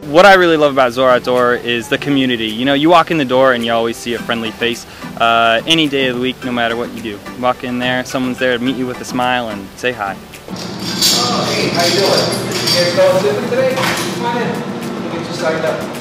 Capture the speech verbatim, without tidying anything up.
what I really love about Zoar Outdoor is the community. You know, you walk in the door and you always see a friendly face. Uh, any day of the week, no matter what you do. Walk in there, someone's there to meet you with a smile and say hi. Oh, hey, how you doing? You guys going zipping today? Come on in. We'll get you signed up.